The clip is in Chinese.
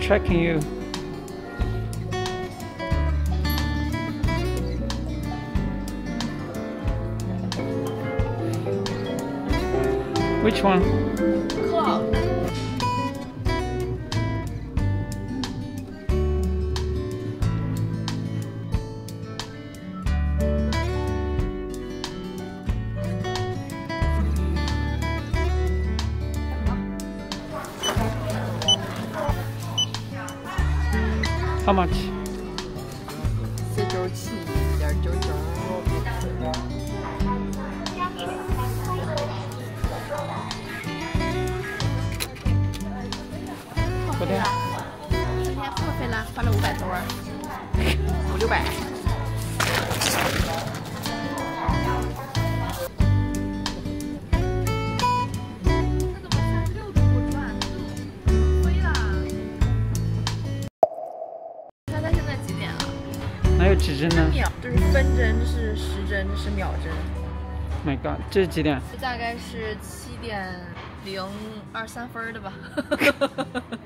tracking you. Which one? Clock. How much? 497.99。 昨天今天付费了，花了500多，500-600。 哪有指针呢？ 秒，这是分针，这是时针，这是秒针。 My God， 这是几点？ 大概是7:03的吧。